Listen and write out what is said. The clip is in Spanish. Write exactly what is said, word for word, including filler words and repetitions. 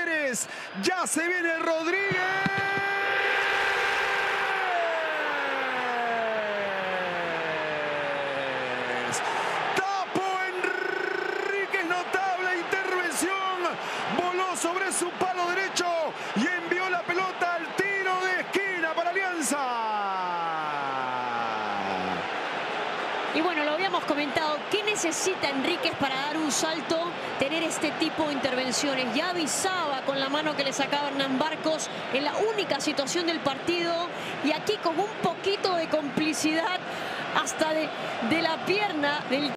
Talleres. Ya se viene Rodríguez. Tapo Enríquez, notable intervención. Voló sobre su palo derecho y envió la pelota al tiro de esquina para Alianza. Y bueno, lo habíamos comentado, ¿qué necesita Enríquez para dar un salto? Tener este tipo de intervenciones. Ya avisaba con la mano que le sacaba Hernán Barcos en la única situación del partido. Y aquí con un poquito de complicidad hasta de, de la pierna del